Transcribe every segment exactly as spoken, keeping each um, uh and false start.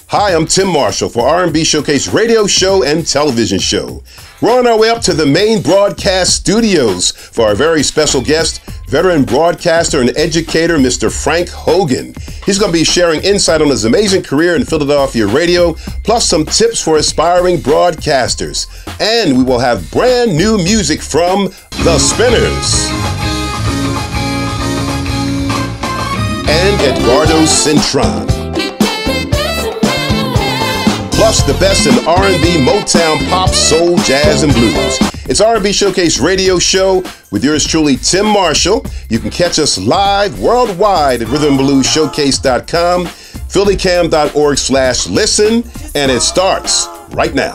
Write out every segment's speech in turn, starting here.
Hi, I'm Tim Marshall for R and B Showcase Radio Show and Television Show. We're on our way up to the main broadcast studios for our very special guest, veteran broadcaster and educator, Mister Frank Hogan. He's going to be sharing insight on his amazing career in Philadelphia radio, plus some tips for aspiring broadcasters. And we will have brand new music from The Spinners and Edgardo Cintron. Plus the best in R and B, Motown, pop, soul, jazz, and blues. It's R and B Showcase Radio Show with yours truly, Tim Marshall. You can catch us live worldwide at rhythm blues showcase dot com, phillycam dot org slash listen, and it starts right now.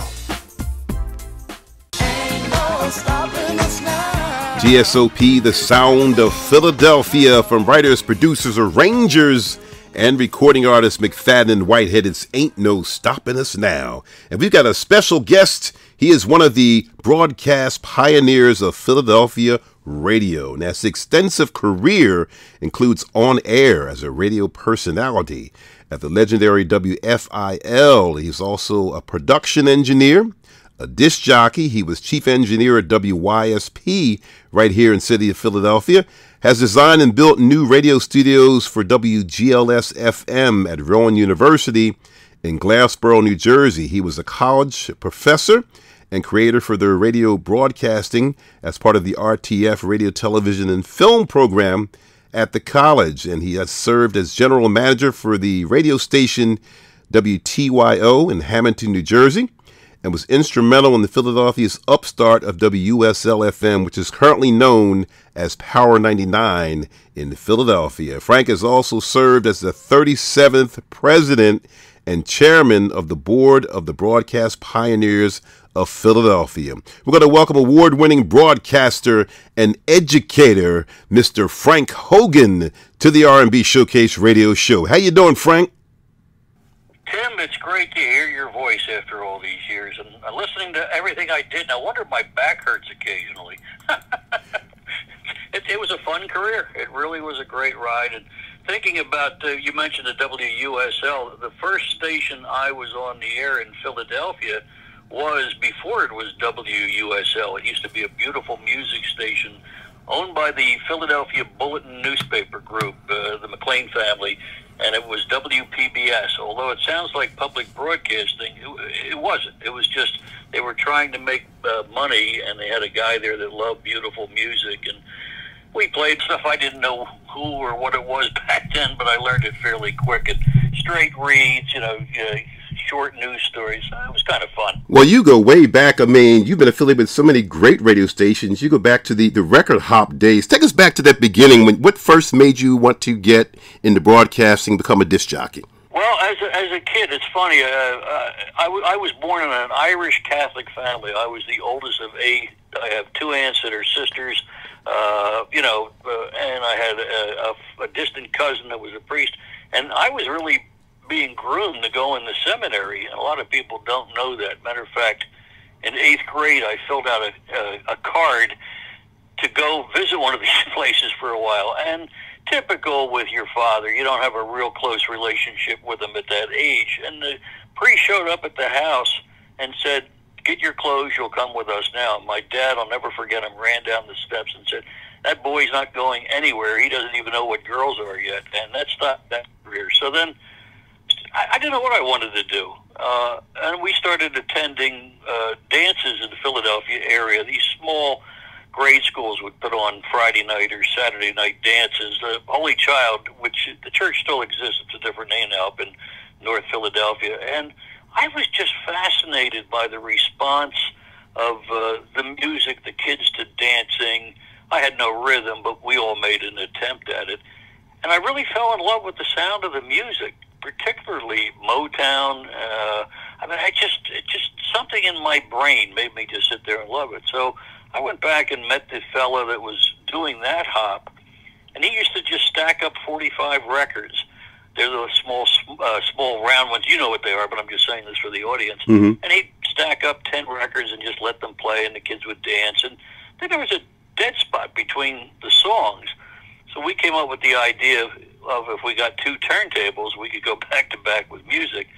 G S O P, the sound of Philadelphia, from writers, producers, arrangers, and recording artist McFadden and Whitehead. It's Ain't No Stopping Us Now. And we've got a special guest. He is one of the broadcast pioneers of Philadelphia radio. And his extensive career includes on air as a radio personality at the legendary W F I L. He's also a production engineer, a disc jockey. He was chief engineer at W Y S P right here in the city of Philadelphia. Has designed and built new radio studios for W G L S F M at Rowan University in Glassboro, New Jersey. He was a college professor and creator for the radio broadcasting as part of the R T F radio, television, and film program at the college. And he has served as general manager for the radio station W T Y O in Hammonton, New Jersey, and was instrumental in the Philadelphia's upstart of W W S L F M, which is currently known as Power ninety-nine in Philadelphia. Frank has also served as the thirty-seventh president and chairman of the board of the Broadcast Pioneers of Philadelphia. We're going to welcome award-winning broadcaster and educator, Mister Frank Hogan, to the R and B Showcase Radio Show. How you doing, Frank? Tim, it's great to hear your voice after all these years, and uh, listening to everything I did. I wonder if my back hurts occasionally. it, it was a fun career. It really was a great ride. And thinking about, uh, you mentioned the W U S L, the first station I was on the air in Philadelphia was before it was W U S L. It used to be a beautiful music station owned by the Philadelphia Bulletin newspaper group, uh, the McLean family, and it was W P B S. Although it sounds like public broadcasting, it, it wasn't. It was just they were trying to make uh, money, and they had a guy there that loved beautiful music, and we played stuff I didn't know who or what it was back then, but I learned it fairly quick. And straight reads, you know, uh, short news stories. Uh, it was kind of fun. Well, you go way back. I mean, you've been affiliated with so many great radio stations. You go back to the, the record hop days. Take us back to that beginning. When what first made you want to get into broadcasting, become a disc jockey? Well, as a, as a kid, it's funny. Uh, uh, I, w- I was born in an Irish Catholic family. I was the oldest of eight. I have two aunts that are sisters, uh, you know, uh, and I had a, a, a distant cousin that was a priest. And I was really being groomed to go in the seminary, and a lot of people don't know that. Matter of fact, in eighth grade, I filled out a, a, a card to go visit one of these places for a while. And typical with your father, you don't have a real close relationship with him at that age. And the priest showed up at the house and said, "Get your clothes, you'll come with us now." My dad, I'll never forget him, ran down the steps and said, "That boy's not going anywhere. He doesn't even know what girls are yet." And that stopped that career. So then I, I didn't know what I wanted to do. Uh, and we started attending uh, dances in the Philadelphia area. These small grade schools would put on Friday night or Saturday night dances. The Holy Child, which the church still exists, it's a different name now, up in North Philadelphia. And I was just fascinated by the response of uh, the music, the kids to dancing. I had no rhythm, but we all made an attempt at it. And I really fell in love with the sound of the music, particularly Motown. Uh, I mean, I just, it just something in my brain made me just sit there and love it. So I went back and met the fella that was doing that hop, and he used to just stack up forty-five records. They're those small, uh, small round ones. You know what they are, but I'm just saying this for the audience. Mm-hmm. And he'd stack up ten records and just let them play, and the kids would dance. And then there was a dead spot between the songs. So we came up with the idea of if we got two turntables, we could go back to back with music.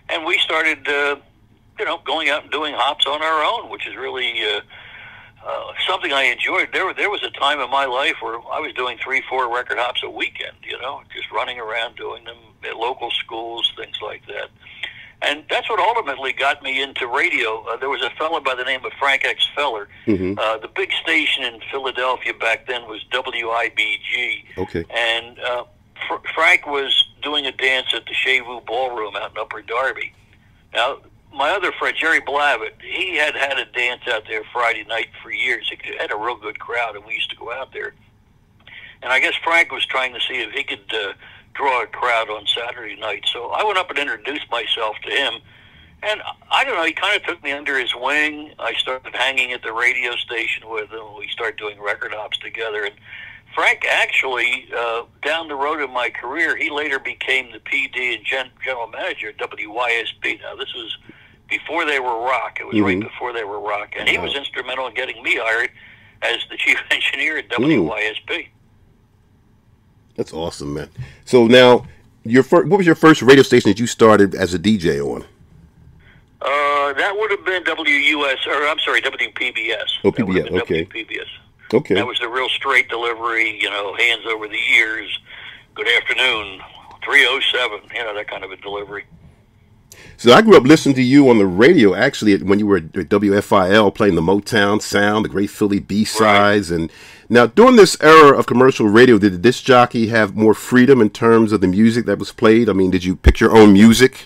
and we started, uh, you know, going out and doing hops on our own, which is really uh, uh, something I enjoyed. There, there was a time in my life where I was doing three, four record hops a weekend. You know, just running around doing them at local schools, things like that. And that's what ultimately got me into radio. Uh, there was a fellow by the name of Frank X. Feller. Mm-hmm. Uh, the big station in Philadelphia back then was W I B G. Okay. And uh, Fr- Frank was doing a dance at the Chevu Ballroom out in Upper Darby. Now, my other friend, Jerry Blavitt, he had had a dance out there Friday night for years. He had a real good crowd, and we used to go out there. And I guess Frank was trying to see if he could uh, draw a crowd on Saturday night. So I went up and introduced myself to him. And I don't know, he kind of took me under his wing. I started hanging at the radio station with him. We started doing record hops together. And Frank actually, uh, down the road in my career, he later became the P D and gen- general manager at W Y S P. Now, this was before they were rock. It was mm-hmm. right before they were rock. And he was instrumental in getting me hired as the chief engineer at W Y S P. Mm. That's awesome, man. So now, your fir- what was your first radio station that you started as a D J on? Uh, that would have been W U S, or I'm sorry, W P B S. Oh, P B S, okay. W P B S. Okay. That was the real straight delivery, you know, hands over the ears, good afternoon, three oh seven, you know, that kind of a delivery. So I grew up listening to you on the radio, actually, when you were at W F I L playing the Motown sound, the great Philly B-sides. Right. And now, during this era of commercial radio, did the disc jockey have more freedom in terms of the music that was played? I mean, did you pick your own music?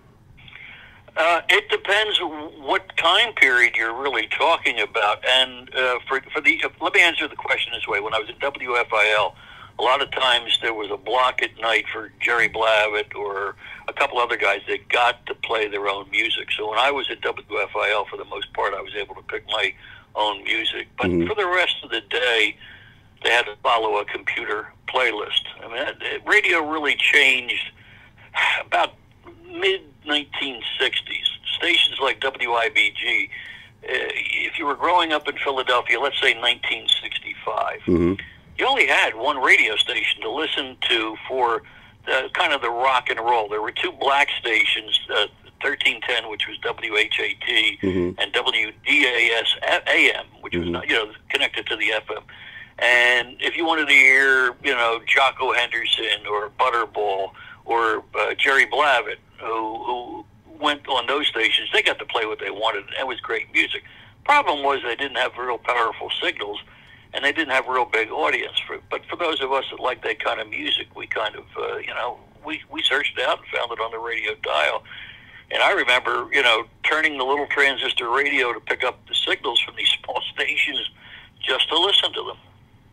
Uh, it depends what time period you're really talking about. And uh, for for the uh, let me answer the question this way. When I was at W F I L, a lot of times there was a block at night for Jerry Blavitt or a couple other guys that got to play their own music. So when I was at W F I L, for the most part, I was able to pick my own music. But mm-hmm. for the rest of the day, they had to follow a computer playlist. I mean, that, radio really changed about mid nineteen sixties. Stations like W I B G, uh, if you were growing up in Philadelphia, let's say nineteen sixty-five, mm-hmm. you only had one radio station to listen to for the, kind of the rock and roll. There were two black stations, uh, thirteen ten, which was W H A T, mm-hmm. and W D A S A M, which mm-hmm. was not, you know, connected to the F M. And if you wanted to hear, you know, Jocko Henderson or Butterball or uh, Jerry Blavitt, who, who went on those stations, they got to play what they wanted. And it was great music. Problem was they didn't have real powerful signals, and they didn't have a real big audience. For, but for those of us that like that kind of music, we kind of, uh, you know, we, we searched it out and found it on the radio dial. And I remember, you know, turning the little transistor radio to pick up the signals from these small stations just to listen to them.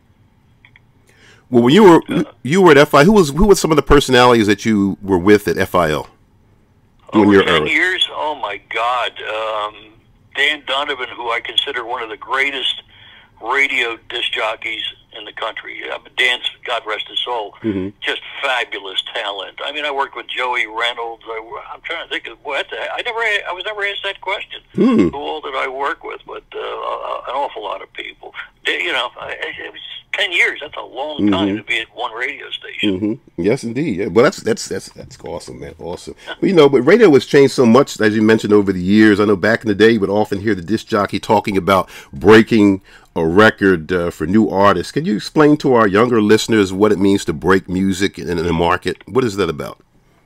Well, when you were uh, you were at F I L, who was who was some of the personalities that you were with at F I L? Over ten years? Oh my God, um, Dan Donovan, who I consider one of the greatest radio disc jockeys in the country. I mean, Dan's, God rest his soul, mm-hmm. just fabulous talent. I mean, I worked with Joey Reynolds. I, I'm trying to think of what the, I never, I was never asked that question. Mm. Who all did I work with? But uh, an awful lot of people. You know, it was ten years. That's a long mm-hmm. time to be at one radio station. Mm-hmm. Yes, indeed. Yeah. Well, that's that's that's that's awesome, man. Awesome. But, you know, but radio has changed so much, as you mentioned, over the years. I know back in the day, you would often hear the disc jockey talking about breaking a record uh, for new artists. Can you explain to our younger listeners what it means to break music in, in the market? What is that about?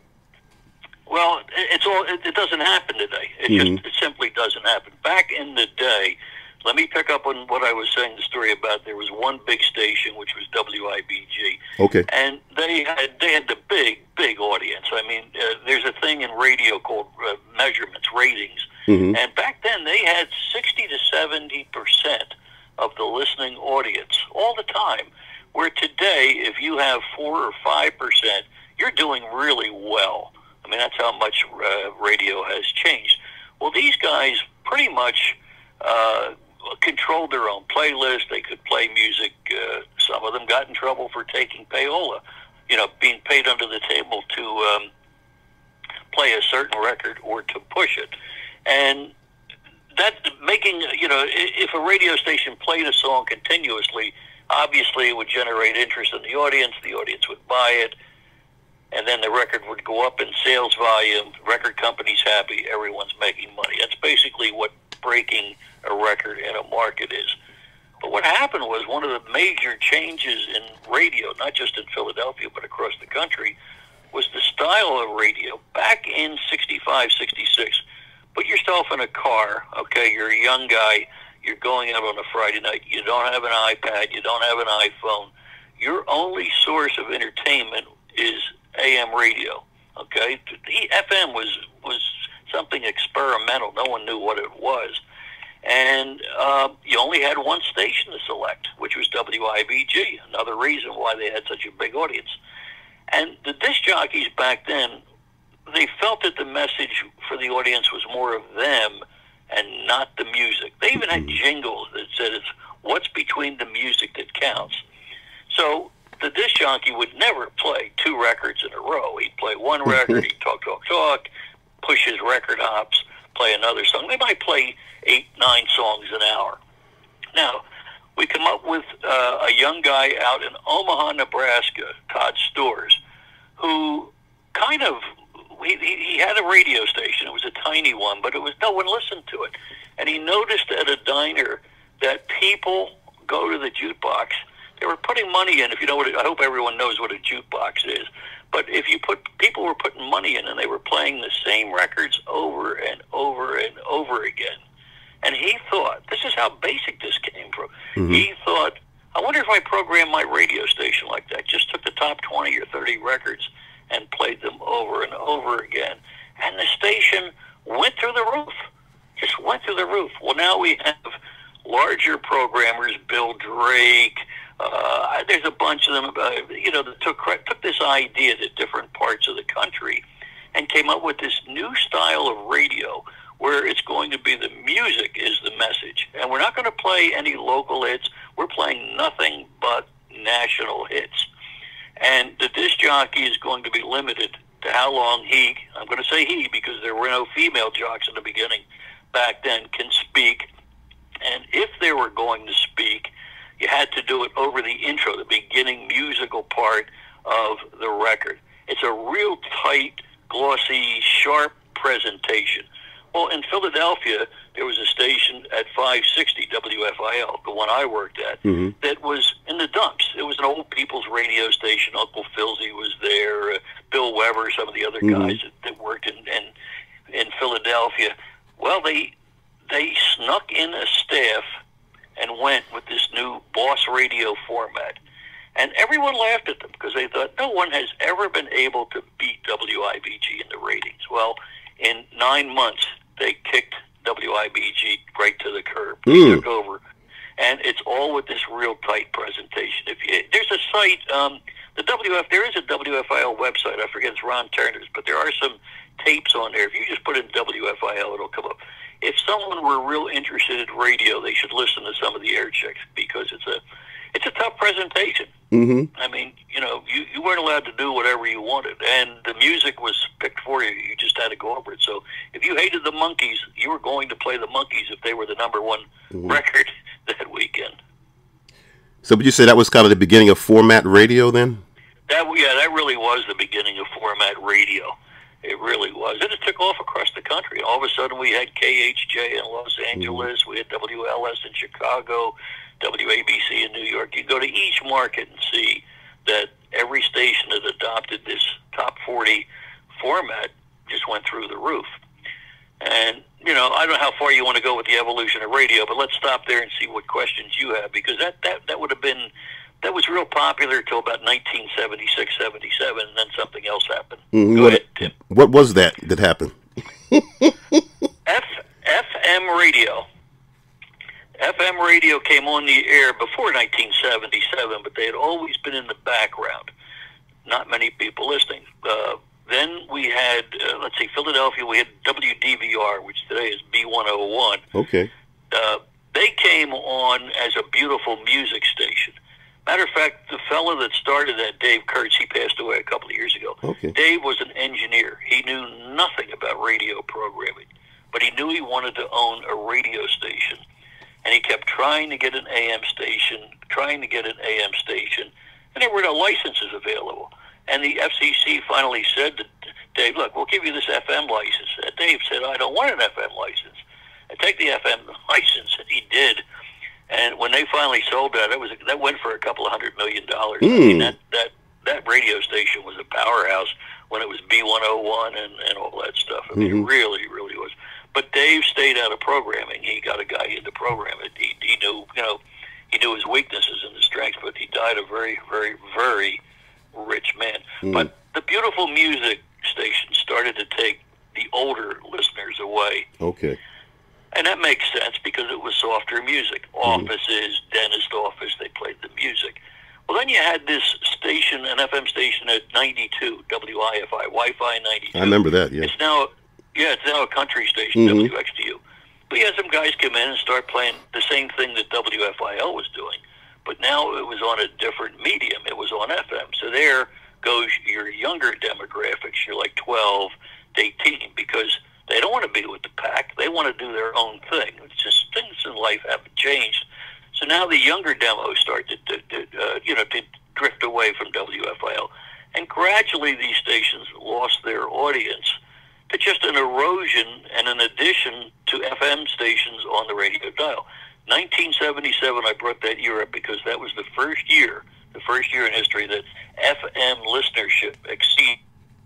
Well, it's all. It, it doesn't happen today. It mm-hmm. just it simply doesn't happen. Back in the day, let me pick up on what I was saying the story about. There was one big station, which was W I B G. Okay. And they had they had the big big audience. I mean, uh, there's a thing in radio called uh, measurements, ratings, mm-hmm. and back then they had sixty to seventy percent of the listening audience all the time. Where today, if you have four or five percent, you're doing really well. I mean, that's how much uh, radio has changed. Well, these guys pretty much uh, controlled their own playlist. They could play music. Uh, some of them got in trouble for taking payola, you know, being paid under the table to um, play a certain record or to push it. And that making, you know, if a radio station played a song continuously, obviously it would generate interest in the audience. The audience would buy it. and then the record would go up in sales volume, record company's happy, everyone's making money. That's basically what breaking a record in a market is. But what happened was one of the major changes in radio, not just in Philadelphia, but across the country, was the style of radio. Back in sixty-five, sixty-six, put yourself in a car, okay, you're a young guy, you're going out on a Friday night, you don't have an iPad, you don't have an iPhone, your only source of entertainment is A M radio, okay? The F M was, was something experimental. No one knew what it was. And uh, you only had one station to select, which was W I B G, another reason why they had such a big audience. And the disc jockeys back then, they felt that the message for the audience was more of them and not the music. They even had jingles that said it's what's between the music that counts. So the disc jockey would never play two records in a row. He'd play one record, he'd talk, talk, talk, push his record hops, play another song. They might play eight, nine songs an hour. Now, we come up with uh, a young guy out in Omaha, Nebraska, Todd Stores, who kind of, he, he had a radio station. It was a tiny one, but it was no one listened to it. And he noticed at a diner that people go to the jukebox. They were putting money in. If you know what it, I hope everyone knows what a jukebox is. But if you put, people were putting money in, and they were playing the same records over and over and over again. And he thought, this is how basic this came from. Mm-hmm. He thought, I wonder if I programmed my radio station like that, just took the top twenty or thirty records and played them over and over again. And the station went through the roof, just went through the roof. Well, now we have larger programmers, Bill Drake, uh, there's a bunch of them, uh, you know, that took, took this idea to different parts of the country and came up with this new style of radio where it's going to be the music is the message. And we're not going to play any local hits. We're playing nothing but national hits. And the disc jockey is going to be limited to how long he, I'm going to say he because there were no female jocks in the beginning back then, can speak. And if they were going to speak, you had to do it over the intro, the beginning musical part of the record. It's a real tight, glossy, sharp presentation. Well, in Philadelphia, there was a station at five sixty W F I L, the one I worked at, mm-hmm. that was in the dumps. It was an old people's radio station. Uncle Philsy was there, uh, Bill Weber, some of the other mm-hmm. guys that, that worked in, in in Philadelphia. Well, they they snuck in a staff and went with this new boss radio format. And everyone laughed at them because they thought no one has ever been able to beat W I B G in the ratings. Well, in nine months, they kicked W I B G right to the curb. They mm. took over. And it's all with this real tight presentation. If you, there's a site, um, the W F, there is a W F I L website. I forget, it's Ron Turner's, but there are some tapes on there. If you just put in W F I L, it'll come up. If someone were real interested in radio, they should listen to some of the air checks because it's a it's a tough presentation. Mm-hmm. I mean, you know, you, you weren't allowed to do whatever you wanted, and the music was picked for you. You just had to go over it. So if you hated the Monkees, you were going to play the Monkees if they were the number one mm-hmm. record that weekend. So would you say that was kind of the beginning of format radio then? That yeah, that really was the beginning of format radio. It really was. And it took off across the country. All of a sudden we had K H J in Los Angeles, mm-hmm. we had W L S in Chicago, W A B C in New York. You go to each market and see that every station that adopted this top forty format just went through the roof. And, you know, I don't know how far you want to go with the evolution of radio, but let's stop there and see what questions you have, because that, that, that would have been, that was real popular until about nineteen seventy-six, seventy-seven, and then something else happened. Mm, go what, ahead, Tim. What was that that happened? F, FM radio. F M radio came on the air before nineteen seventy-seven, but they had always been in the background. Not many people listening. Uh, then we had, uh, let's see, Philadelphia, we had W D V R, which today is B one oh one. Okay. Uh, they came on as a beautiful music station. Matter of fact, the fellow that started that, Dave Kurtz, he passed away a couple of years ago. Okay. Dave was an engineer. He knew nothing about radio programming, but he knew he wanted to own a radio station. And he kept trying to get an A M station, trying to get an A M station, and there were no licenses available. And the F C C finally said to Dave, look, we'll give you this F M license. And Dave said, I don't want an F M license. And take the F M license. And he did. And when they finally sold that, it was that went for a couple of hundred million dollars. Mm. I mean, that, that, that radio station was a powerhouse when it was B one oh one and, and all that stuff. I mean, mm-hmm. it really, really was. But Dave stayed out of programming. He got a guy into programming. He, he knew, you know, he knew his weaknesses and his strengths, but he died a very, very, very rich man. Mm. But the beautiful music station started to take the older listeners away. Okay. And that makes sense because it was softer music. Offices, mm. dentist office, they played the music. Well, then you had this station, an F M station at ninety-two, W I F I, Wi-Fi ninety-two. I remember that, yeah. It's now, yeah, it's now a country station, mm-hmm. W X T U. We had some guys come in and start playing the same thing that W F I L was doing, but now it was on a different medium. It was on F M. So there goes your younger demographics. You're like twelve to eighteen because they don't want to be with the pack. They want to do their own thing. It's just things in life haven't changed. So now the younger demos start to, to, to uh, you know, to drift away from W F I L, and gradually these stations lost their audience to just an erosion and an addition to F M stations on the radio dial. nineteen seventy-seven, I brought that year up because that was the first year, the first year in history that F M listenership exceeded.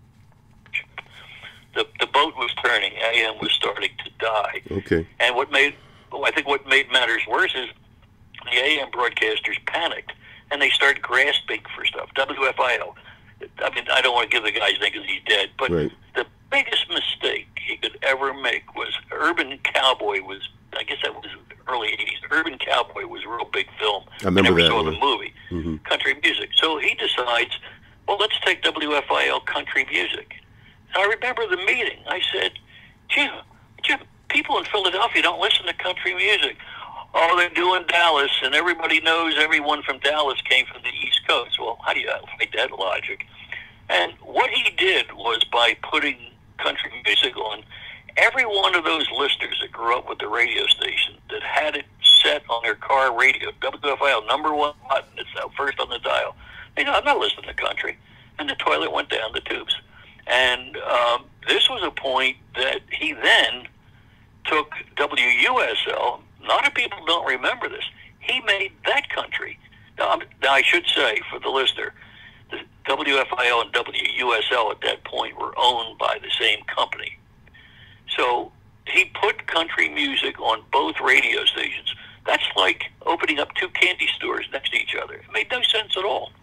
The, the boat was turning. A M was starting to die. Okay. And what made, I think what made matters worse is the A M broadcasters panicked, and they started grasping for stuff. W F I L. I mean, I don't want to give the guy's name because he's dead, but right. the biggest mistake he could ever make was Urban Cowboy was, I guess that was early eighties. Urban Cowboy was a real big film. I remember I never that, saw yeah. the movie. Mm-hmm. Country music. So he decides, well, let's take W F I L country music. And I remember the meeting. I said, Jim, Jim, people in Philadelphia don't listen to country music. Oh, they're doing Dallas, and everybody knows everyone from Dallas came from the East Coast. Well, how do you fight that logic? And what he did was by putting country music on, every one of those listeners that grew up with the radio station that had it set on their car radio, W F I L, number one button, it's out first on the dial. They know, I'm not listening to country. And the toilet went down the tubes. And um, this was a point that he then took W U S L. A lot of people don't remember this. He made that country. Now, now I should say, for the listener, the W F I L and W U S L at that point were owned by the same company. So he put country music on both radio stations. That's like opening up two candy stores next to each other. It made no sense at all.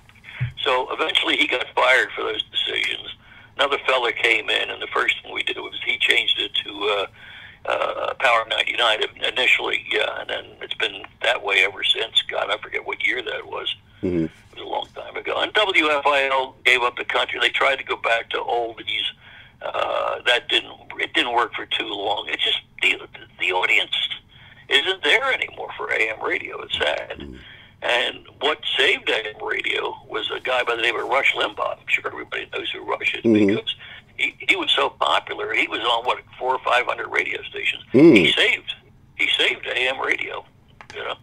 So eventually he got fired for those decisions. Another fella came in, and the first thing we did was he changed it to uh, uh, Power ninety-nine initially, yeah, and then it's been that way ever since. God, I forget what year that was. Mm-hmm. It was a long time ago. And W F I L gave up the country. They tried to go back to oldies. Uh, that didn't. It didn't work for too long. It just the the audience isn't there anymore for A M radio. It's sad. Mm-hmm. And what saved A M radio was a guy by the name of Rush Limbaugh. I'm sure everybody knows who Rush is, mm-hmm. because he, he was so popular. He was on, what, four or five hundred radio stations. Mm. He saved he saved A M radio, you know.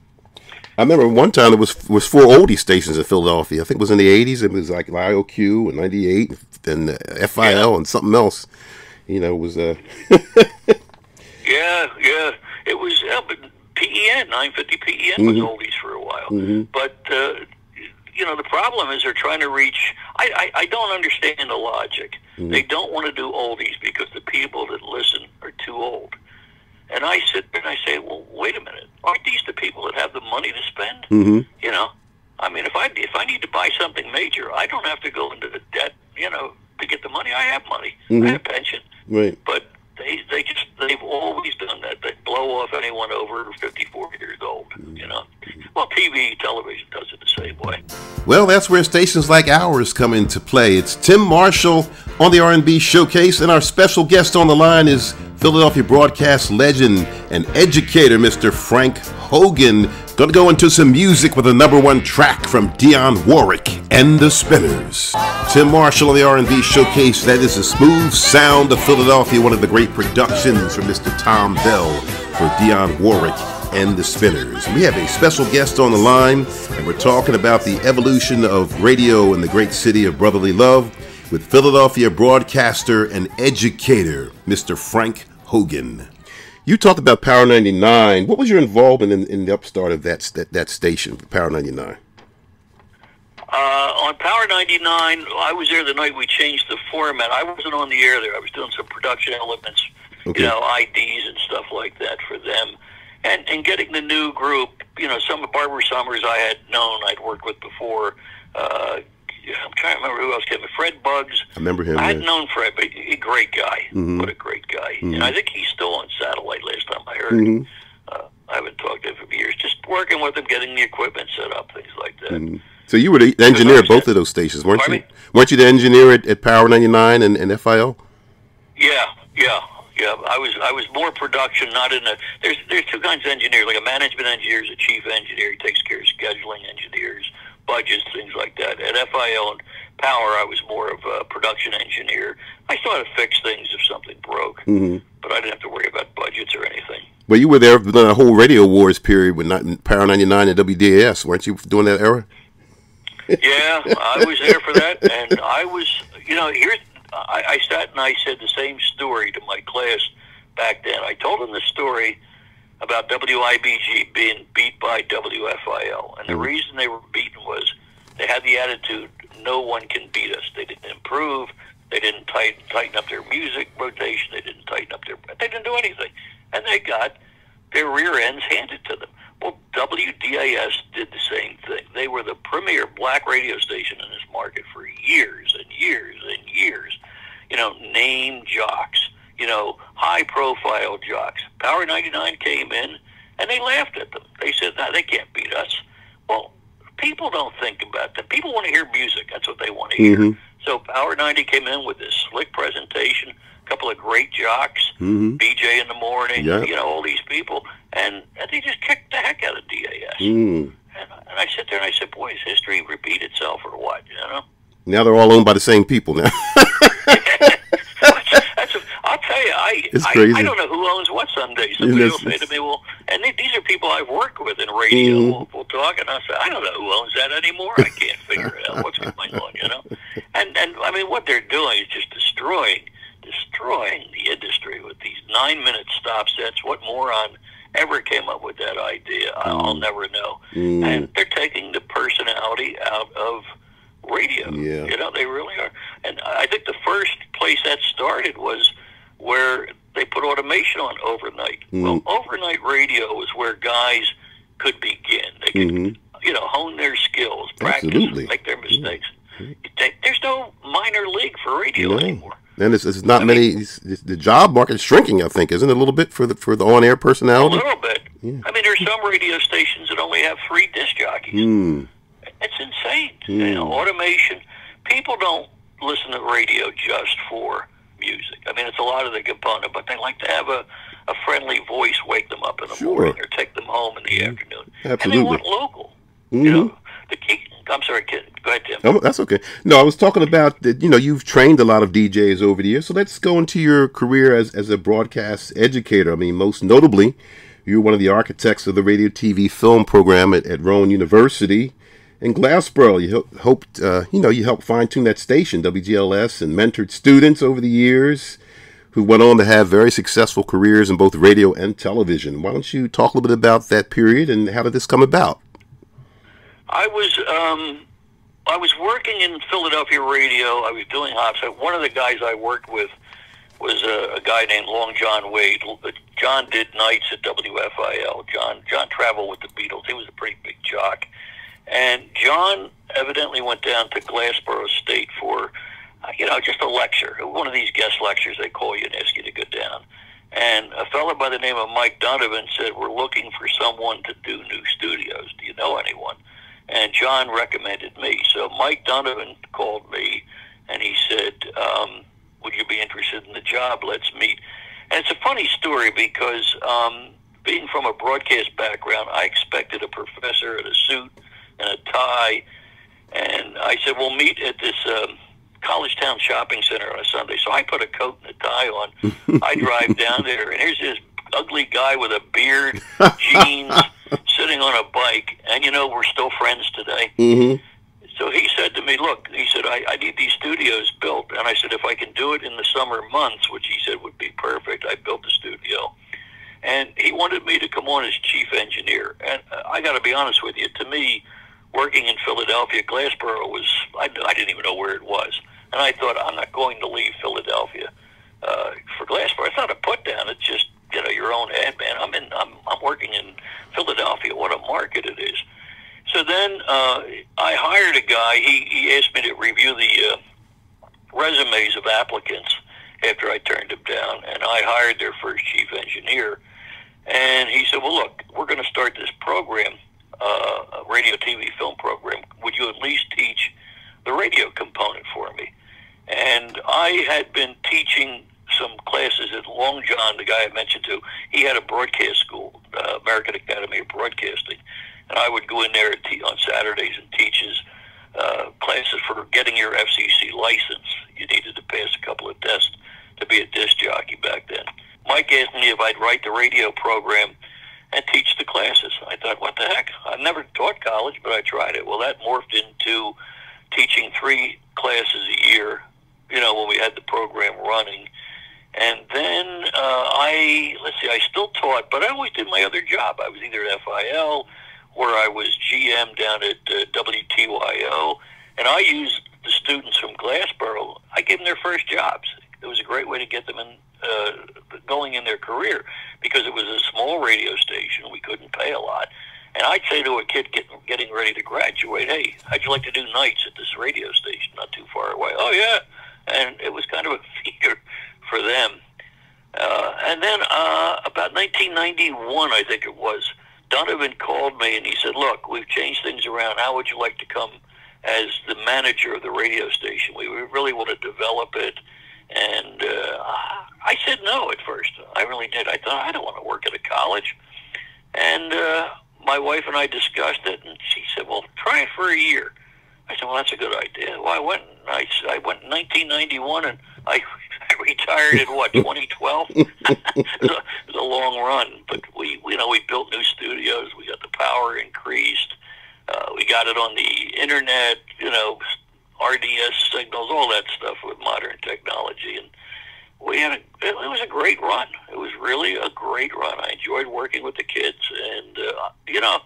I remember one time there was was four oldie stations in Philadelphia. I think it was in the eighties. It was like I O Q and ninety-eight and F I L yeah. and something else. You know, it was... Uh... yeah, yeah. It was... Uh, but P E N, nine fifty P E N mm-hmm. was oldies for a while. Mm-hmm. But, uh, you know, the problem is they're trying to reach... I, I, I don't understand the logic. Mm-hmm. They don't want to do oldies because the people that listen are too old. And I sit there and I say, well, wait a minute. Aren't these the people that have the money to spend? Mm-hmm. You know? I mean, if I if I need to buy something major, I don't have to go into the debt, you know, to get the money. I have money. Mm-hmm. I have pension. Right. But... They they just they've always done that. They blow off anyone over fifty-four years old, you know. Well, T V, television does it the same way. Well, that's where stations like ours come into play. It's Tim Marshall on the R and B Showcase, and our special guest on the line is Philadelphia broadcast legend and educator, Mister Frank Hogan. Going to go into some music with a number one track from Dionne Warwick and the Spinners. Tim Marshall on the R and B Showcase. That is the smooth sound of Philadelphia, one of the great productions from Mister Tom Bell for Dionne Warwick and the Spinners. We have a special guest on the line, and we're talking about the evolution of radio in the great city of brotherly love with Philadelphia broadcaster and educator, Mister Frank Hogan. You talked about Power ninety-nine. What was your involvement in, in the upstart of that, that, that station, Power ninety-nine? Uh, on Power ninety-nine, I was there the night we changed the format. I wasn't on the air there. I was doing some production elements, okay. you know, I Ds and stuff like that for them. And and getting the new group, you know, some of Barbara Summers I had known, I'd worked with before. Uh, I'm trying to remember who else came. Fred Buggs. I remember him. I hadn't yeah. known Fred, but a great guy. Mm-hmm. What a great guy. Mm-hmm. And I think he's still on satellite last time I heard. Mm-hmm. Uh, I haven't talked to him for years. Just working with him, getting the equipment set up, things like that. Mm-hmm. So you were the engineer at both of those stations, weren't Pardon you? Me? Weren't you the engineer at, at Power ninety-nine and, and F I L? Yeah, yeah, yeah. I was I was more production, not in a. There's there's two kinds of engineers. Like a management engineer is a chief engineer. He takes care of scheduling, engineers, budgets, things like that. At F I L and Power, I was more of a production engineer. I still had to fix things if something broke, mm-hmm. but I didn't have to worry about budgets or anything. Well, you were there for the whole radio wars period with not, Power ninety-nine and W D A S, weren't you, during that era? Yeah, I was there for that, and I was, you know, here's, I, I sat and I said the same story to my class back then. I told them the story about W I B G being beat by W F I L, and the mm-hmm. reason they were beaten was they had the attitude, no one can beat us. They didn't improve, they didn't tighten, tighten up their music rotation, they didn't tighten up their, they didn't do anything, and they got their rear ends handed to them. Well, W D A S did the same thing. They were the premier black radio station in this market for years and years and years. You know, name jocks, you know, high-profile jocks. Power ninety-nine came in, and they laughed at them. They said, no, they can't beat us. Well, people don't think about that. People want to hear music. That's what they want to hear. Mm-hmm. So Power ninety came in with this slick presentation, a couple of great jocks, mm-hmm. B J in the morning, yep. you know, all these people, and, and they just kicked the heck out of D A S. Mm. And, and I sit there and I said, boy, is history repeat itself or what, you know? Now they're all owned by the same people now. that's, that's a, I'll tell you, I, it's I, crazy. I don't know who owns what some days. Somebody will say to me, well, and they, these are people I've worked with in radio. Mm. We'll, we'll talk, and I'll say, I don't know who owns that anymore. I can't figure it out. What's going on, you know? And, and I mean, what they're doing is just destroying, destroying the industry with these nine-minute stop sets. What moron ever came up with that idea? I'll Mm. never know. Mm. And they're taking the personality out of radio. Yeah. You know, they really are. And I think the first place that started was where they put automation on overnight. Mm. Well, overnight radio was where guys could begin. They could, mm-hmm. you know, hone their skills, practice, Absolutely. make their mistakes. Yeah. They, there's no minor league for radio no. anymore. And it's, it's not I many. mean, it's, it's, the job market is shrinking, I think, isn't it? A little bit for the for the on-air personality. A little bit. Yeah. I mean, there's some radio stations that only have three disc jockeys. Mm. It's insane. Mm. You know, automation. People don't listen to radio just for music. I mean, it's a lot of the component, but they like to have a, a friendly voice wake them up in the Sure. morning or take them home in the mm. afternoon. Absolutely. And they want local. Mm-hmm. You know, the key. I'm sorry, kid. Go ahead, Tim. Oh, that's okay. No, I was talking about that. You know, you've trained a lot of D Js over the years, so let's go into your career as as a broadcast educator. I mean, most notably, you're one of the architects of the radio, T V, film program at, at Rowan University in Glassboro. You hoped, uh, you know, you helped fine tune that station, W G L S, and mentored students over the years who went on to have very successful careers in both radio and television. Why don't you talk a little bit about that period and how did this come about? I was um, I was working in Philadelphia radio. I was doing hops. One of the guys I worked with was a, a guy named Long John Wade. John did nights at W F I L. John John traveled with the Beatles. He was a pretty big jock. And John evidently went down to Glassboro State for, uh, you know, just a lecture. One of these guest lectures they call you and ask you to go down. And a fellow by the name of Mike Donovan said, we're looking for someone to do new studios. Do you know anyone? And John recommended me. So Mike Donovan called me, and he said, um, would you be interested in the job? Let's meet. And it's a funny story because um, being from a broadcast background, I expected a professor in a suit and a tie. And I said, we'll meet at this um, College Town Shopping Center on a Sunday. So I put a coat and a tie on. I drive down there, and here's this ugly guy with a beard, jeans, sitting on a bike, and, you know, we're still friends today. Mm-hmm. So he said to me, look, he said, I, I need these studios built. And I said, if I can do it in the summer months, which he said would be perfect, I built the studio. And he wanted me to come on as chief engineer. And uh, I got to be honest with you, to me, working in Philadelphia, Glassboro was, I, I didn't even know where it was. And I thought, I'm not going to leave Philadelphia uh, for Glassboro. It's not a put down. It's just, you know, your own head, man. I'm in, I'm, I'm working in Philadelphia. What a market it is. So then uh, I hired a guy. He, he asked me to review the uh, resumes of applicants after I turned them down, and I hired their first chief engineer. And he said, well, look, we're going to start this program, uh, a radio, T V, film program. Would you at least teach the radio component for me? And I had been teaching some classes at Long John, the guy I mentioned to. He had a broadcast school, uh, American Academy of Broadcasting. And I would go in there on Saturdays and teach his uh, classes for getting your F C C license. You needed to pass a couple of tests to be a disc jockey back then. Mike asked me if I'd write the radio program and teach the classes. I thought, what the heck? I've never taught college, but I tried it. Well, that morphed into teaching three classes a year, you know, when we had the program running. And then uh, I, let's see, I still taught, but I always did my other job. I was either at F I L, where I was G M down at uh, W T Y O, and I used the students from Glassboro. I gave them their first jobs. It was a great way to get them in, uh, going in their career, because it was a small radio station. We couldn't pay a lot. And I'd say to a kid get, getting ready to graduate, hey, how'd you like to do nights at this radio station not too far away? Oh, yeah. And it was kind of a fear for them. Uh, and then uh, about nineteen ninety-one, I think it was, Donovan called me and he said, look, we've changed things around. How would you like to come as the manager of the radio station? We really want to develop it. And uh, I said no at first. I really did. I thought, I don't want to work at a college. And uh, my wife and I discussed it, and she said, well, try it for a year. I said, well, that's a good idea. Well, I went, I, I went in nineteen ninety-one, and I, I retired in, what, twenty twelve? it, was a, it was a long run, but we, we, you know, we built new studios. We got the power increased. Uh, we got it on the internet, you know, R D S signals, all that stuff with modern technology. And we had a, it was a great run. It was really a great run. I enjoyed working with the kids. And, uh, you know,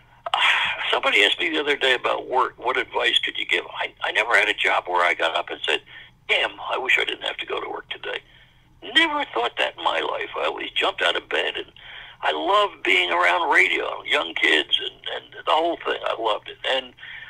somebody asked me the other day about work. What advice could you give? I, I never had a job where I got up and said, damn, I wish I didn't have to go to work today. Never thought that in my life. I always jumped out of bed, and I loved being around radio, young kids, and, and the whole thing. I loved it. And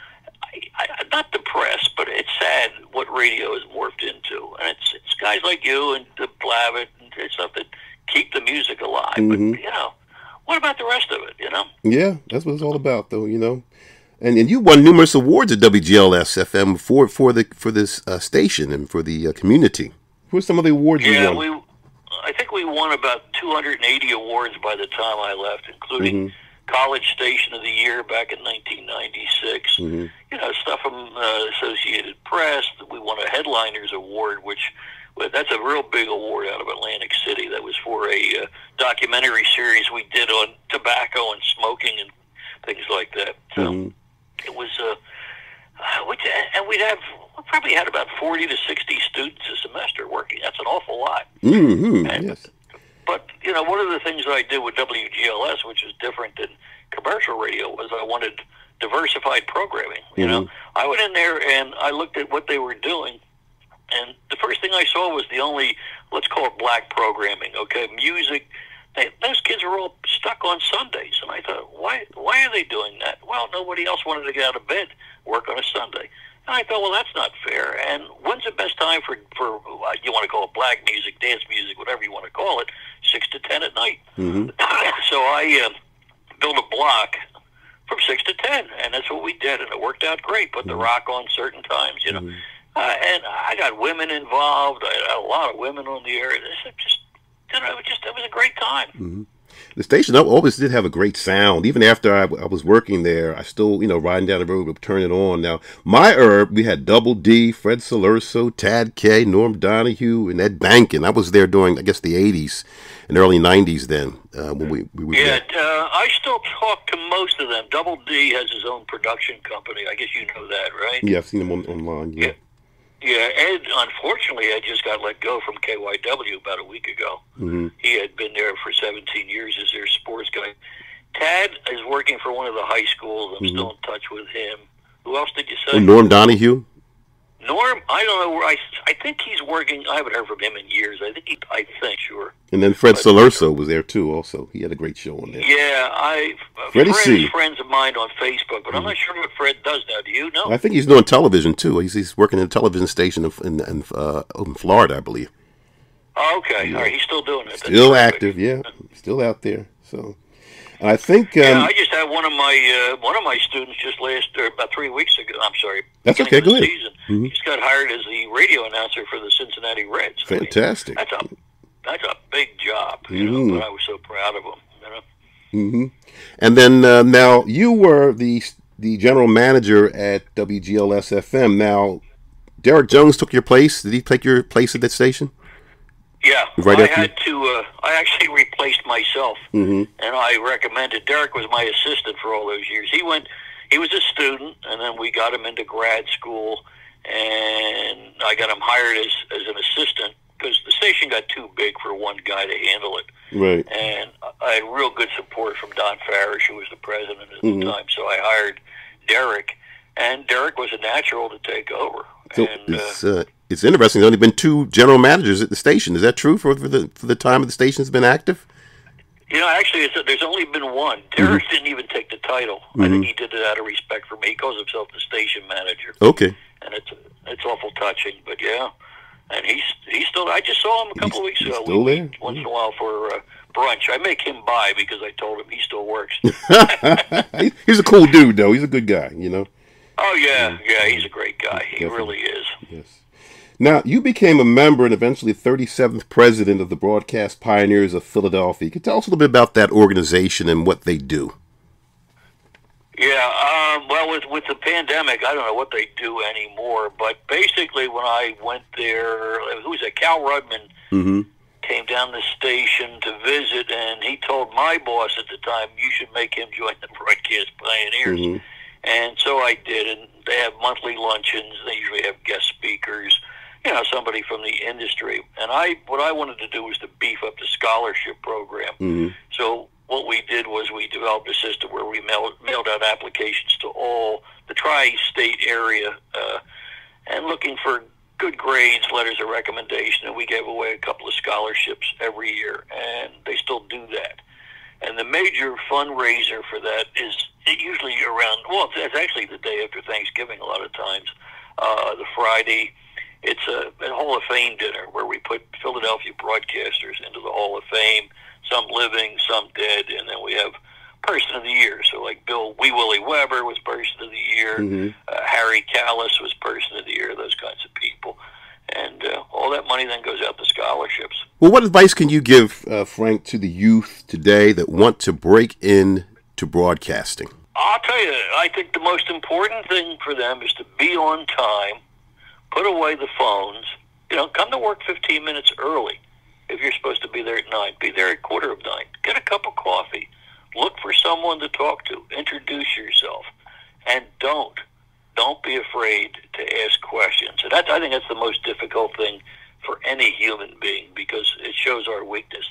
I, I, I'm not depressed, but it's sad what radio has morphed into. And it's, it's guys like you and the Blavitt and stuff that keep the music alive. Mm-hmm. But, you know, what about the rest of it, you know? Yeah, that's what it's all about, though, you know. And and you won numerous awards at W G L S F M for for the for this uh, station and for the uh, community. What are some of the awards yeah, you won? we, I think we won about two hundred eighty awards by the time I left, including mm-hmm. College Station of the Year back in nineteen ninety-six. Mm-hmm. You know, stuff from uh, Associated Press. We won a Headliners Award, which well, that's a real big award out of Atlantic City. That was for a uh, documentary series we did on tobacco and smoking and things like that. So mm-hmm. it was, uh, which, and we'd have, we probably had about forty to sixty students a semester working. That's an awful lot. Mm-hmm. And, yes. But, you know, one of the things that I did with W G L S, which is different than commercial radio, was I wanted diversified programming. You mm-hmm. know, I went in there and I looked at what they were doing, and the first thing I saw was the only, let's call it black programming, okay, music. They, those kids were all stuck on Sundays, and I thought, why why are they doing that? Well, nobody else wanted to get out of bed, work on a Sunday. And I thought, well, that's not fair. And when's the best time for, for you want to call it black music, dance music, whatever you want to call it, six to ten at night. Mm-hmm. So I uh, built a block from six to ten, and that's what we did, and it worked out great. Put the rock on certain times, you know. Mm-hmm. Uh, and I got women involved. I had a lot of women on the air. It just, you know, it was just, it was a great time. Mm-hmm. The station always did have a great sound. Even after I, I was working there, I still, you know, riding down the road would turn it on. Now, my herb, we had Double D, Fred Salerso, Tad K, Norm Donahue, and Ed Bankin. I was there during, I guess, the eighties and early nineties then. Uh, when we, we were yeah, uh, I still talk to most of them. Double D has his own production company. I guess you know that, right? Yeah, I've seen him on, online, yeah. yeah. Yeah, Ed, unfortunately, Ed just got let go from K Y W about a week ago. Mm-hmm. He had been there for seventeen years as their sports guy. Tad is working for one of the high schools. I'm mm-hmm. still in touch with him. Who else did you say? Oh, Norm Donahue? Norm, I don't know where I. I think he's working. I haven't heard from him in years. I think. He, I think sure. And then Fred but, Salerso was there too. Also, he had a great show on there. Yeah, I. Freddie friends, friends of mine on Facebook, but mm-hmm. I'm not sure what Fred does now. Do you know? I think he's doing television too. He's he's working in a television station in in, uh, in Florida, I believe. Oh, okay, yeah. All right, he's still doing it. Still That's active, yeah, still out there. So. I think. Um, yeah, I just had one of my uh, one of my students just last or about three weeks ago. I'm sorry. That's okay. Go ahead. Season, mm-hmm. He's got hired as the radio announcer for the Cincinnati Reds. Fantastic. I mean, that's a that's a big job. You mm-hmm. know, but I was so proud of him. You know. Mm-hmm. And then uh, now you were the the general manager at W G L S F M. Now, Derek Jones took your place. Did he take your place at that station? Yeah, right I had to. Uh, I actually replaced myself, mm-hmm. and I recommended. Derek was my assistant for all those years. He went. He was a student, and then we got him into grad school, and I got him hired as as an assistant because the station got too big for one guy to handle it. Right. And I had real good support from Don Farish, who was the president at mm-hmm. the time. So I hired Derek, and Derek was a natural to take over. So and, it's, uh, it's interesting. There's only been two general managers at the station. Is that true for, for the for the time the station's been active? You know, actually, it's a, there's only been one. Derek mm-hmm. didn't even take the title. Mm-hmm. I think he did it out of respect for me. He calls himself the station manager. Okay. And it's it's awful touching, but yeah. And he's he's still. I just saw him a couple he's, of weeks ago. Still we, there? Once in a while for uh, brunch. I make him buy because I told him he still works. He's a cool dude, though. He's a good guy, you know. Oh yeah, yeah. He's a great guy. He Definitely. really is. Yes. Now, you became a member and eventually thirty-seventh president of the Broadcast Pioneers of Philadelphia. Could you tell us a little bit about that organization and what they do? Yeah, um, well, with with the pandemic, I don't know what they do anymore. But basically, when I went there, who was that? Cal Rudman mm-hmm. came down the station to visit, and he told my boss at the time, "You should make him join the Broadcast Pioneers." Mm-hmm. And so I did, and they have monthly luncheons. They usually have guest speakers, you know, somebody from the industry. And I, what I wanted to do was to beef up the scholarship program. Mm-hmm. So what we did was we developed a system where we mailed, mailed out applications to all the tri-state area uh, and looking for good grades, letters of recommendation, and we gave away a couple of scholarships every year, and they still do that. And the major fundraiser for that is usually around, well, it's actually the day after Thanksgiving a lot of times, uh, the Friday. It's a, a Hall of Fame dinner where we put Philadelphia broadcasters into the Hall of Fame, some living, some dead, and then we have Person of the Year. So like Bill Wee Willie Weber was Person of the Year, mm-hmm. uh, Harry Callis was Person of the Year, those kinds of people. And uh, all that money then goes out to scholarships. Well, what advice can you give, uh, Frank, to the youth today that want to break into broadcasting? I'll tell you, I think the most important thing for them is to be on time, put away the phones, you know, come to work fifteen minutes early. If you're supposed to be there at nine, be there at quarter of nine. Get a cup of coffee. Look for someone to talk to. Introduce yourself. And don't. Don't be afraid to ask questions. And that, I think that's the most difficult thing for any human being because it shows our weakness.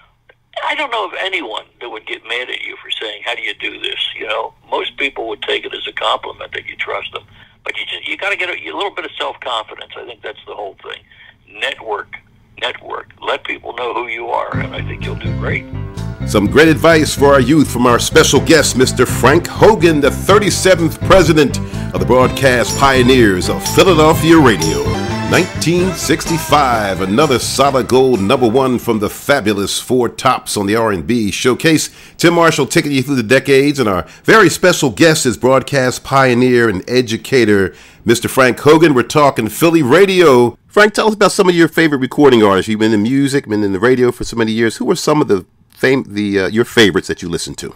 I don't know of anyone that would get mad at you for saying, how do you do this? You know, most people would take it as a compliment that you trust them. But you just, you got to get a, a little bit of self-confidence. I think that's the whole thing. Network. Network. Let people know who you are, and I think you'll do great. Some great advice for our youth from our special guest, Mister Frank Hogan, the thirty-seventh president of the Broadcast Pioneers of Philadelphia Radio. nineteen sixty-five, another solid gold number one from the fabulous Four Tops on the R and B Showcase. Tim Marshall taking you through the decades, and our very special guest is broadcast pioneer and educator, Mister Frank Hogan. We're talking Philly radio. Frank, tell us about some of your favorite recording artists. You've been in music, been in the radio for so many years. Who are some of the fame, the uh, your favorites that you listen to?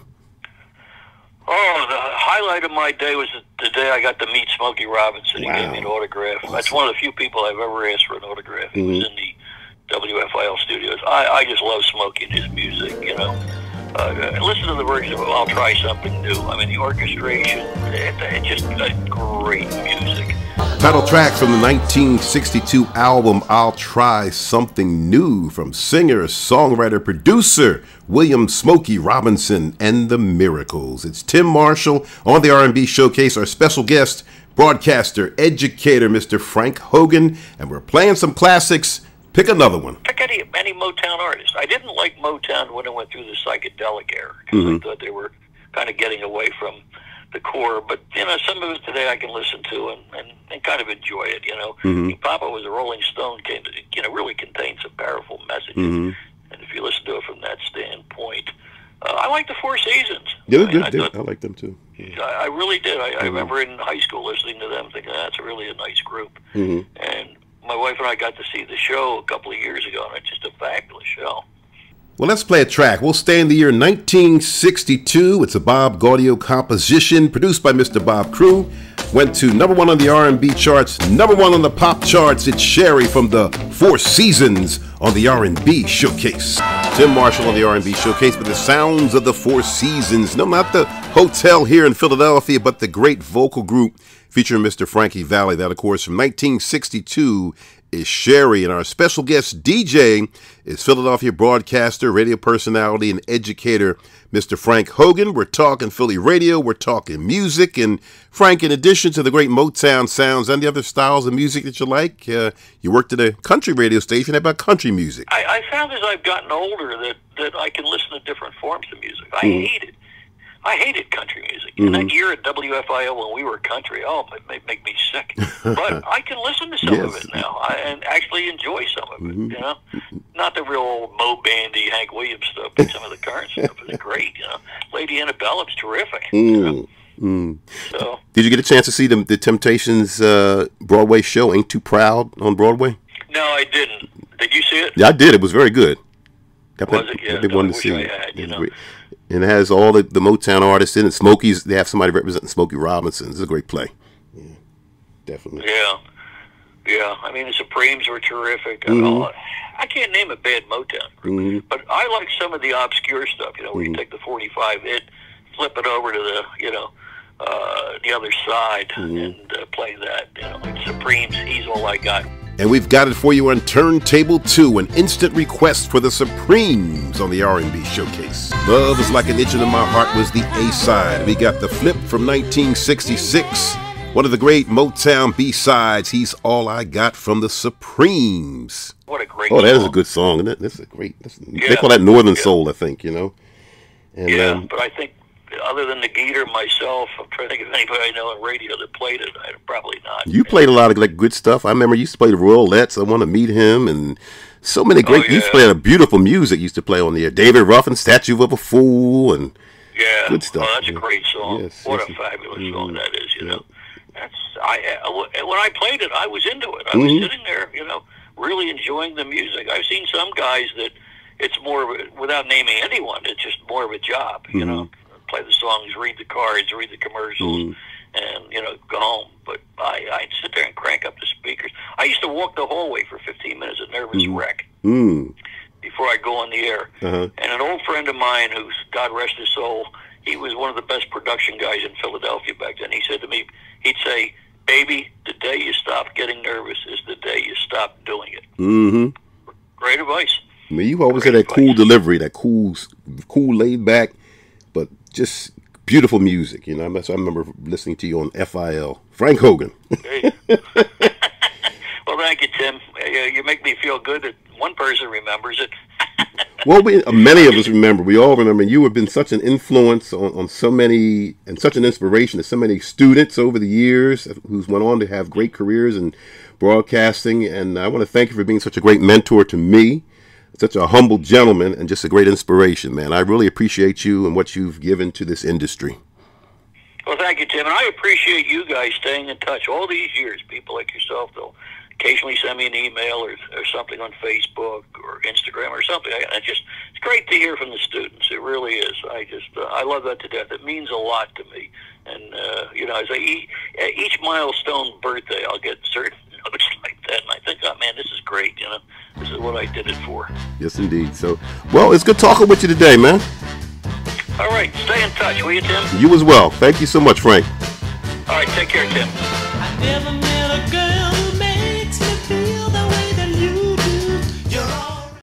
Oh, the highlight of my day was the day I got to meet Smokey Robinson. Wow. He gave me an autograph. Awesome. That's one of the few people I've ever asked for an autograph. He mm-hmm. was in the W F I L studios. I, I just love Smokey and his music, you know. Uh, listen to the version of I'll Try Something New. I mean, the orchestration, it, it just uh, great music. Title track from the nineteen sixty-two album I'll Try Something New from singer, songwriter, producer William Smokey Robinson and the Miracles. It's Tim Marshall on the R and B Showcase, our special guest, broadcaster, educator, Mister Frank Hogan, and we're playing some classics. Pick another one. Pick any, any Motown artist. I didn't like Motown when it went through the psychedelic era because mm-hmm. I thought they were kind of getting away from the core. But, you know, some of it today I can listen to and, and, and kind of enjoy it, you know. Mm-hmm. Papa Was a Rolling Stone came to, you know, really contains some powerful messages. Mm-hmm. And if you listen to it from that standpoint, uh, I like the Four Seasons. Yeah, they're I, mean, good. I, thought, I like them, too. Yeah. I, I really did. I, mm-hmm. I remember in high school listening to them thinking, that's really a nice group. Mm-hmm. And my wife and I got to see the show a couple of years ago, and it's just a fabulous show. Well, let's play a track. We'll stay in the year nineteen sixty-two. It's a Bob Gaudio composition produced by Mister Bob Crew. Went to number one on the R and B charts, number one on the pop charts. It's Sherry from the Four Seasons on the R and B Showcase. Tim Marshall on the R and B Showcase with the sounds of the Four Seasons. No, not the hotel here in Philadelphia, but the great vocal group featuring Mister Frankie Valli. That, of course, from nineteen sixty-two is Sherry. And our special guest D J is Philadelphia broadcaster, radio personality, and educator, Mister Frank Hogan. We're talking Philly radio. We're talking music. And Frank, in addition to the great Motown sounds and the other styles of music that you like, uh, you worked at a country radio station. How about country music? I, I found as I've gotten older that, that I can listen to different forms of music. I mm. hate it. I hated country music. Mm-hmm. And that year at W F I L when we were country, oh, it may make me sick. But I can listen to some yes. of it now I, and actually enjoy some of it, mm-hmm. you know? Not the real old Mo Bandy, Hank Williams stuff, but some of the current stuff is great, you know? Lady Antebellum's terrific, mm. you know? Mm. So, did you get a chance to see the, the Temptations uh, Broadway show, Ain't Too Proud, on Broadway? No, I didn't. Did you see it? Yeah, I did. It was very good. Was it? Yeah, they no, wanted I to wish see I it. had, you know? Great. And it has all the, the Motown artists in it. Smokey's, they have somebody representing Smokey Robinson. It's a great play. Yeah, definitely. Yeah. Yeah. I mean, the Supremes were terrific. Mm-hmm. I, I can't name a bad Motown group, mm-hmm. but I like some of the obscure stuff, you know, where mm-hmm. you take the forty-five hit, flip it over to the, you know, uh, the other side mm-hmm. and uh, play that. You know, like Supremes, He's All I Got. And we've got it for you on Turntable two, an instant request for the Supremes on the R and B Showcase. Love Is Like an Itch in My Heart was the A-side. We got The Flip from nineteen sixty-six. One of the great Motown B-sides, He's All I Got from the Supremes. What a great Oh, that song. is a good song, isn't it? That's a great, that's, yeah. they call that Northern yeah. Soul, I think, you know? And, yeah, um, but I think other than the Gator, myself, I'm trying to think of anybody I know on radio that played it. I probably not. You played a lot of like good stuff. I remember you used to play the Royalettes. I Want to Meet Him, and so many great. Oh, yeah. You used to play a beautiful music. You used to play on the air. David Ruffin, Statue of a Fool, and yeah, good stuff. Oh, that's a great song. Yes, what yes, a fabulous mm-hmm. song that is. You yeah. know, that's I uh, when I played it, I was into it. I was mm-hmm. sitting there, you know, really enjoying the music. I've seen some guys that it's more of a, without naming anyone. It's just more of a job. You mm-hmm. know. Play the songs, read the cards, read the commercials, mm. and, you know, go home. But I, I'd sit there and crank up the speakers. I used to walk the hallway for fifteen minutes, a nervous mm. wreck, mm. before I go on the air. Uh-huh. And an old friend of mine, who's, God rest his soul, he was one of the best production guys in Philadelphia back then. He said to me, he'd say, baby, the day you stop getting nervous is the day you stop doing it. Mm-hmm. Great advice. I mean, you always Great had that advice. cool delivery, that cool, cool laid back, but just beautiful music, you know. I remember listening to you on F I L. Frank Hogan. Hey. Well, thank you, Tim. You make me feel good that one person remembers it. Well, we, many of us remember. We all remember. You have been such an influence on, on so many, and such an inspiration to so many students over the years who's went on to have great careers in broadcasting. And I want to thank you for being such a great mentor to me. Such a humble gentleman and just a great inspiration, man. I really appreciate you and what you've given to this industry. Well, thank you, Tim. And I appreciate you guys staying in touch all these years. People like yourself, they'll occasionally send me an email or, or something on Facebook or Instagram or something. I, I just, it's great to hear from the students. It really is. I just, uh, I love that to death. It means a lot to me. And, uh, you know, as I eat, each milestone birthday, I'll get certain notes like that. And I think, oh, man, this is great. You know, this is what I did it for. Yes, indeed. So, well, it's good talking with you today, man. All right. Stay in touch, will you, Tim? You as well. Thank you so much, Frank. All right. Take care, Tim. I never met a girl